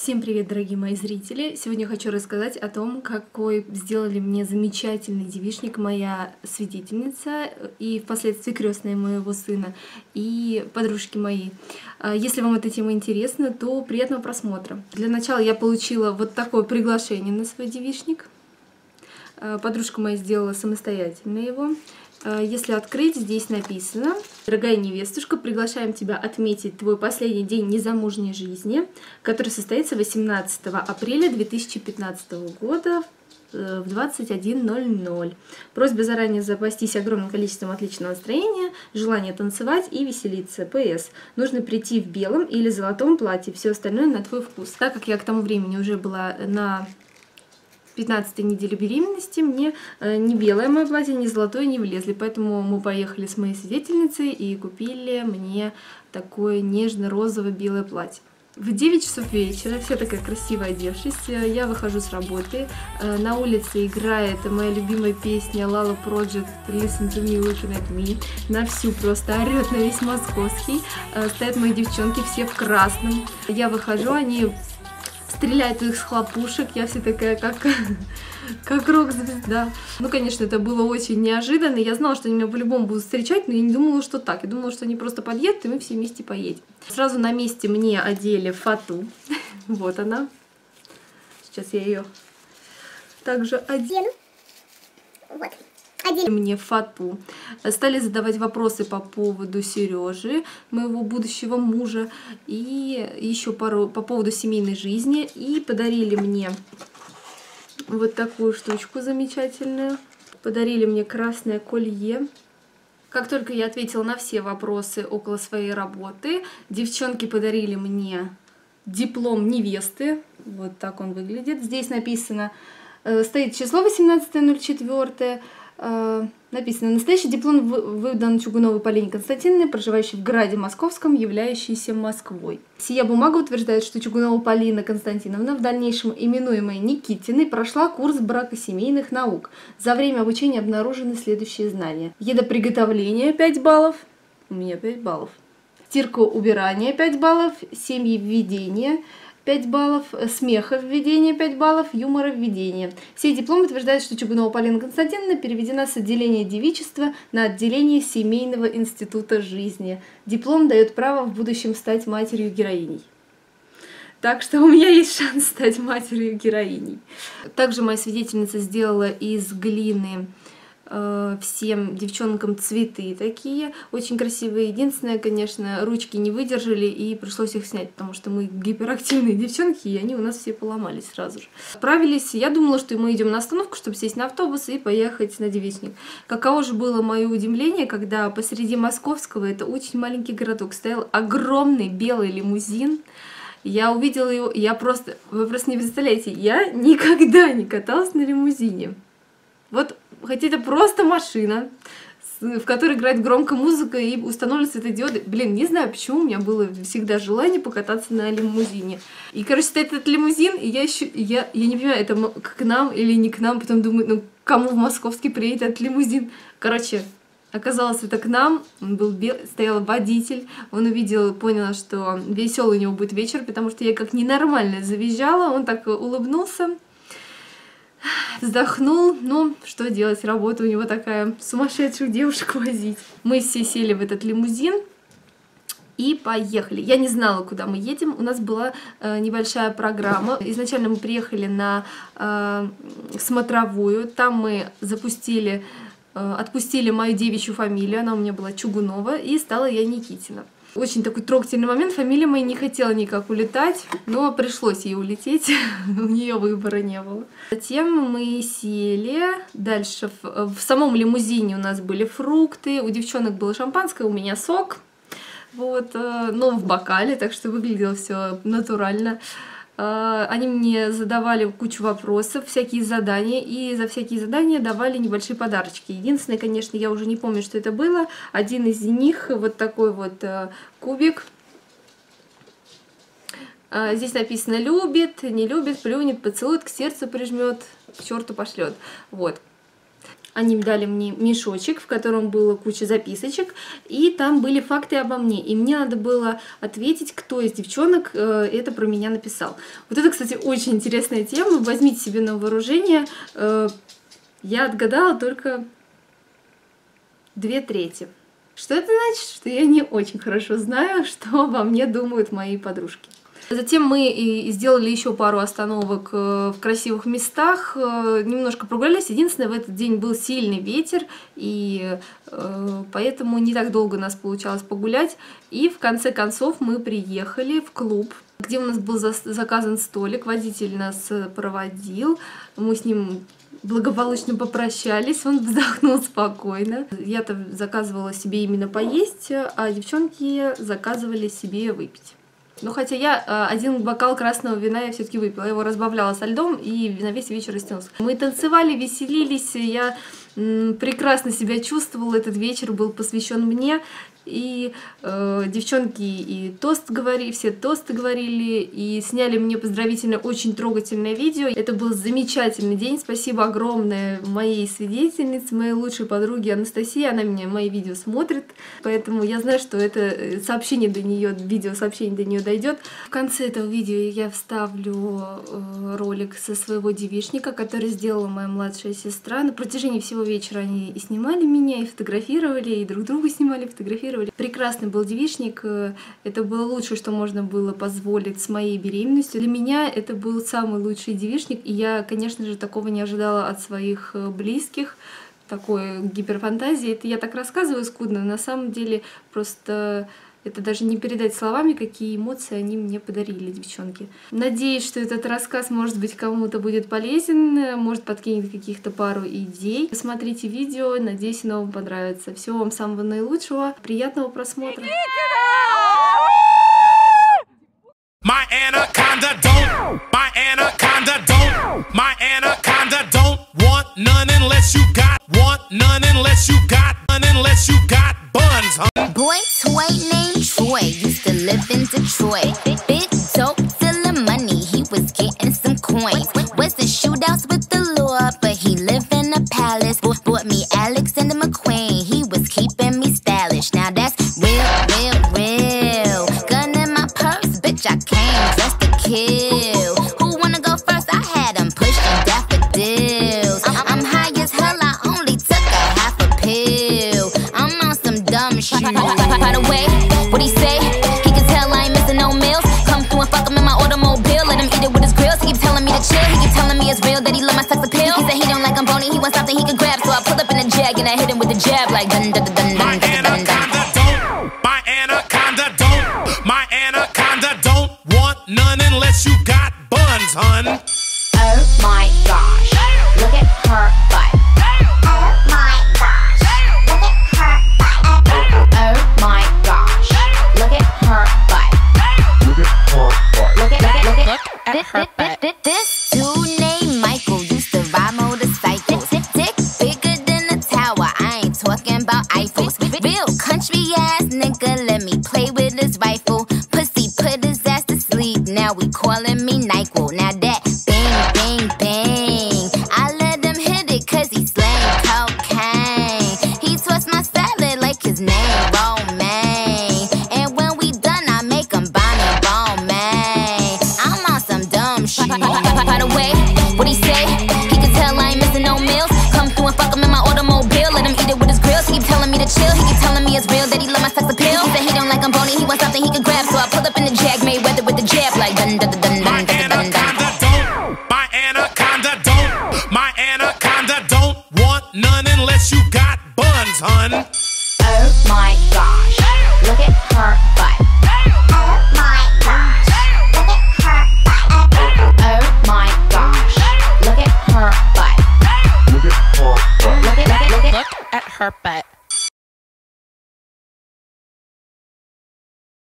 Всем привет, дорогие мои зрители! Сегодня хочу рассказать о том, какой сделали мне замечательный девичник моя свидетельница и впоследствии крестная моего сына и подружки мои. Если вам эта тема интересна, то приятного просмотра. Для начала я получила вот такое приглашение на свой девичник. Подружка моя сделала самостоятельно его. Если открыть, здесь написано: «Дорогая невестушка, приглашаем тебя отметить твой последний день незамужней жизни, который состоится 18 апреля 2015 года в 21:00. Просьба заранее запастись огромным количеством отличного настроения, желание танцевать и веселиться. П.С. Нужно прийти в белом или золотом платье, все остальное на твой вкус». Так как я к тому времени уже была на 15-й неделе беременности, мне ни белое мое платье, ни золотое не влезли, поэтому мы поехали с моей свидетельницей и купили мне такое нежно-розовое белое платье. В 9 часов вечера, вся такая красиво одевшись, я выхожу с работы. На улице играет моя любимая песня Lala Project Listen to Me, Looking at Me. На всю просто орёт на весь московский. Стоят мои девчонки все в красном. Я выхожу, они стреляют из хлопушек, я вся такая, как рок-звезда. Ну, конечно, это было очень неожиданно. Я знала, что они меня по-любому будут встречать, но я не думала, что так. Я думала, что они просто подъедут, и мы все вместе поедем. Сразу на месте мне одели фату. Вот она. Сейчас я ее также одену. Вот. Одели мне фату. Стали задавать вопросы по поводу Сережи, моего будущего мужа, и еще пару по поводу семейной жизни. И подарили мне вот такую штучку замечательную. Подарили мне красное колье. Как только я ответила на все вопросы около своей работы, девчонки подарили мне диплом невесты. Вот так он выглядит. Здесь написано, стоит число 18.04. Написано: настоящий диплом выдан Чугуновой Полине Константиновне, проживающей в граде Московском, являющейся Москвой. Сия бумага утверждает, что Чугунова Полина Константиновна, в дальнейшем именуемая Никитиной, прошла курс бракосемейных наук. За время обучения обнаружены следующие знания: едоприготовление 5 баллов, у меня 5 баллов, стирка-убирание 5 баллов, семьеведение 5 баллов, смеховведение 5 баллов, юморовведение. Сей диплом утверждает, что Чугунова Полина Константиновна переведена с отделения девичества на отделение семейного института жизни. Диплом дает право в будущем стать матерью-героиней. Так что у меня есть шанс стать матерью-героиней. Также моя свидетельница сделала из глины всем девчонкам цветы такие, очень красивые. Единственное, конечно, ручки не выдержали и пришлось их снять, потому что мы гиперактивные девчонки, и они у нас все поломались сразу же. Отправились, я думала, что мы идем на остановку, чтобы сесть на автобус и поехать на девичник. Каково же было мое удивление, когда посреди Московского, это очень маленький городок, стоял огромный белый лимузин. Я увидела его, вы просто не представляете, я никогда не каталась на лимузине. Вот, хотя это просто машина, в которой играет громкая музыка и установлены светодиоды. Блин, не знаю, почему у меня было всегда желание покататься на лимузине. И, короче, стоит этот лимузин, и я не понимаю, это к нам или не к нам. Потом думаю, ну, кому в Московске приедет этот лимузин? Короче, оказалось, это к нам. Он был стоял водитель, он увидел, понял, что веселый у него будет вечер, потому что я как ненормальная завизжала, он так улыбнулся. Вздохнул, ну, что делать, работа у него такая, сумасшедших девушек возить. Мы все сели в этот лимузин и поехали. Я не знала, куда мы едем, у нас была небольшая программа. Изначально мы приехали на смотровую, там мы отпустили мою девичью фамилию, она у меня была Чугунова, и стала я Никитина. Очень такой трогательный момент, фамилия моя не хотела никак улетать, но пришлось ей улететь, у нее выбора не было. Затем мы сели, дальше в самом лимузине у нас были фрукты, у девчонок было шампанское, у меня сок, вот, но в бокале, так что выглядело все натурально. Они мне задавали кучу вопросов, всякие задания, и за всякие задания давали небольшие подарочки. Единственное, конечно, я уже не помню, что это было. Один из них, вот такой вот кубик. Здесь написано: любит, не любит, плюнет, поцелует, к сердцу прижмет, к черту пошлет. Вот. Они дали мне мешочек, в котором было куча записочек, и там были факты обо мне. И мне надо было ответить, кто из девчонок это про меня написал. Вот это, кстати, очень интересная тема. Возьмите себе на вооружение. Я отгадала только 2/3. Что это значит? Что я не очень хорошо знаю, что обо мне думают мои подружки. Затем мы и сделали еще пару остановок в красивых местах, немножко прогулялись. Единственное, в этот день был сильный ветер, и поэтому не так долго у нас получалось погулять. И в конце концов мы приехали в клуб, где у нас был заказан столик, водитель нас проводил, мы с ним благополучно попрощались, он вздохнул спокойно. Я-то заказывала себе именно поесть, а девчонки заказывали себе выпить. Ну, хотя я один бокал красного вина я все-таки выпила, я его разбавляла со льдом и на весь вечер растянулся. Мы танцевали, веселились, я прекрасно себя чувствовала, этот вечер был посвящен мне. И девчонки и тост говорили, все тосты говорили, и сняли мне поздравительное, очень трогательное видео. Это был замечательный день. Спасибо огромное моей свидетельнице, моей лучшей подруге Анастасии. Она меня мои видео смотрит, поэтому я знаю, что это сообщение до нее, видеосообщение до нее дойдет. В конце этого видео я вставлю ролик со своего девичника, который сделала моя младшая сестра. На протяжении всего вечера они и снимали меня, и фотографировали, и друг друга снимали, фотографировали. Прекрасный был девичник, это было лучшее, что можно было позволить с моей беременностью. Для меня это был самый лучший девичник, и я, конечно же, такого не ожидала от своих близких, такой гиперфантазии. Это я так рассказываю скудно, на самом деле просто это даже не передать словами, какие эмоции они мне подарили, девчонки. Надеюсь, что этот рассказ, может быть, кому-то будет полезен, может, подкинет каких-то пару идей. Смотрите видео, надеюсь, оно вам понравится. Всего вам самого наилучшего, приятного просмотра. My anaconda don't want none unless you got buns, huh? Boy toy named Troy used to live in Detroit. Big dope, stealing money, he was getting some coins. Was in shootouts with the law, but he lived in a palace. Bought me Alexander McQueen, he was keeping me stylish. Now that's real, real, real. Gun in my purse, bitch, I came just to kill. Who wanna go first? I had him pushing daffodils. I'm high as hell, I only took a half a pill. I'm on some dumb shit. By the way, what he say? He can tell I ain't missing no meals. Come through and fuck him in my automobile. Let him eat it with his grills. He keep telling me to chill. He keep telling me it's real that he love my sex appeal. He said he don't like I'm bony. He wants something he can grab. So I pull up in a jag and I hit him with a jab like dun dun dun dun dun dun dun. My anaconda don't want none unless you got buns, hun. Oh my gosh, look at her butt. Oh my gosh, look at her butt. Oh my gosh, look at her butt. Look at her butt. This dude named Michael used to ride motorcycles. Dick bigger than a tower, I ain't talking about Eiffels. Real country ass nigga, let me play with his rifle. Pussy put his ass to sleep, now we calling me NyQuil. Now that bang, bang, bang, I let him hit it cause he slang cocaine. He twists my salad like his name Romaine. And when we done, I make him Bonnie Romaine. I'm on some dumb shit. By the way, what he say? He can tell I ain't missing no meals. Come through and fuck him in my automobile. Let him eat it with his grills. He keep telling me to chill. He keep telling me it's real that he love my sex appeal. He said he don't like I'm bony. He wants something he can grab. So I pull up in the jag, made weather with the jab like dun dun dun dun.